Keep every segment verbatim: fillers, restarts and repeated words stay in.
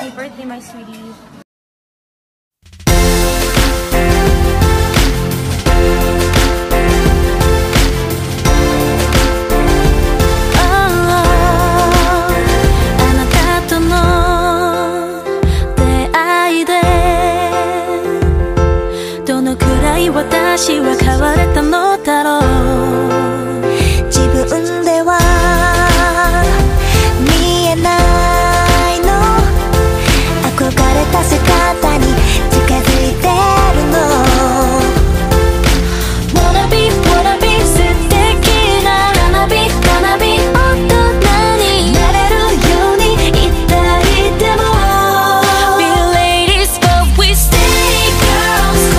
Happy birthday, my sweetie. 「私は変われたのだろう」「自分では見えないの」「憧れた姿に近づいてるの」「Wanna be, wanna be 素敵な花火花火大人になれるように言ったりでも」「Be ladies but we stay girls」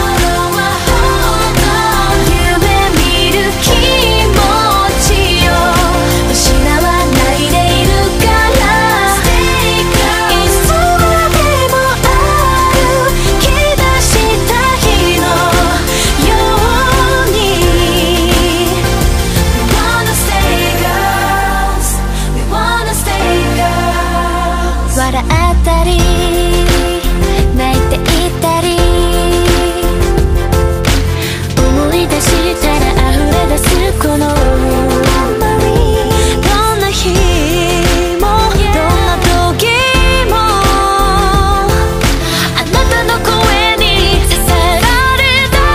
笑ったり泣いていたり思い出したら溢れ出すこのどんな日もどんな時もあなたの声に支えられた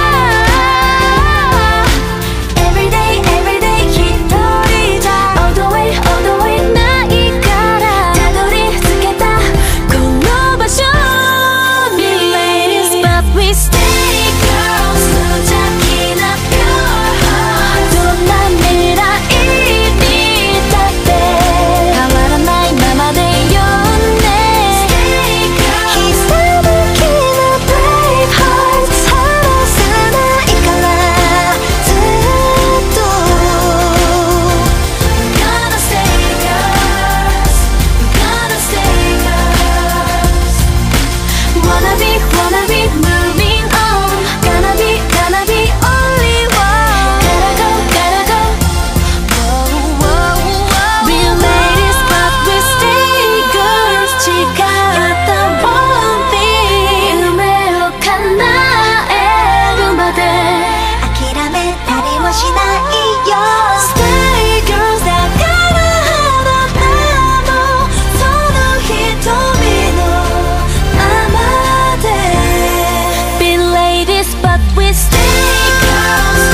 Everyday everyday 一人じゃ All the way all the way ないからたどり着けたこの場所に Ladies but we stay girls 無邪気な Pure Hearts どんな未来にだって変わらないままでよね Stay girls ひたむきな Brave Hearts 離さないからずっと We're gonna stay girls We're gonna stay girls Wanna be, wanna be moving on Gonna be, gonna be only one Gotta go, gotta go Whoa, whoa, whoa Be ladies but we stay girls 誓ったone thing 夢を叶えるまで諦めたりもしないよ Stay girls だからあなたもその瞳のままで Be ladies but we stay girls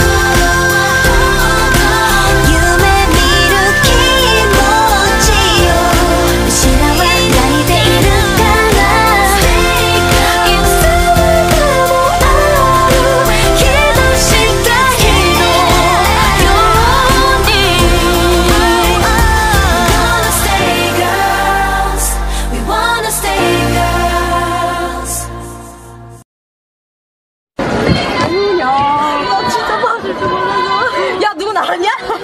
夢見る気持ちを失わないでいるからいつまでもある日の下日のように Wanna stay girls We wanna stay girls 야, 나 진짜 봐줄 줄 몰라서. 야, 누구 나왔냐?